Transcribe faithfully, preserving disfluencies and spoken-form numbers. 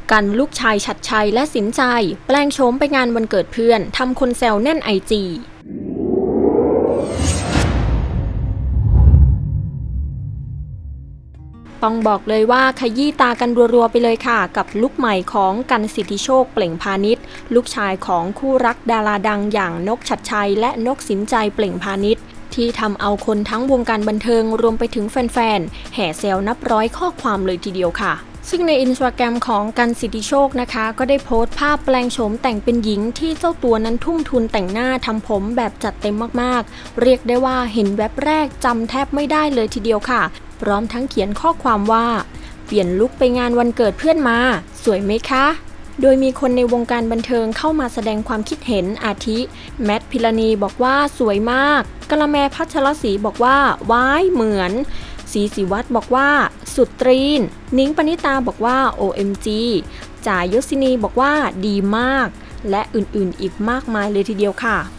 กันลูกชายฉัตรชัยและสินใจแปลงโฉมไปงานวันเกิดเพื่อนทำคนแซวแน่นไอจีต้องบอกเลยว่าขยี้ตากันรัวๆไปเลยค่ะกับลุคใหม่ของกันสิทธิโชคเปล่งพาณิชย์ลูกชายของคู่รักดาราดังอย่างนกฉัตรชัยและนกสินใจเปล่งพาณิชย์ที่ทำเอาคนทั้งวงการบันเทิงรวมไปถึงแฟนๆแห่แซวนับร้อยข้อความเลยทีเดียวค่ะซึ่งในอินสตาแกรมของกันสิทธิโชคนะคะก็ได้โพสต์ภาพแปลงโฉมแต่งเป็นหญิงที่เจ้าตัวนั้นทุ่มทุนแต่งหน้าทำผมแบบจัดเต็มมากๆเรียกได้ว่าเห็นแวบแรกจำแทบไม่ได้เลยทีเดียวค่ะพร้อมทั้งเขียนข้อความว่าเปลี่ยนลุคไปงานวันเกิดเพื่อนมาสวยไหมคะโดยมีคนในวงการบันเทิงเข้ามาแสดงความคิดเห็นอาทิแมทพิรณีบอกว่าสวยมากกะละแมพัชรศรีบอกว่าว้ายเหมือนศรีศิวัตรบอกว่าสุดตรีนนิ้งปณิตาบอกว่า โอ เอ็ม จี จ่ายยศินีบอกว่าดีมากและอื่นๆอีกมากมายเลยทีเดียวค่ะ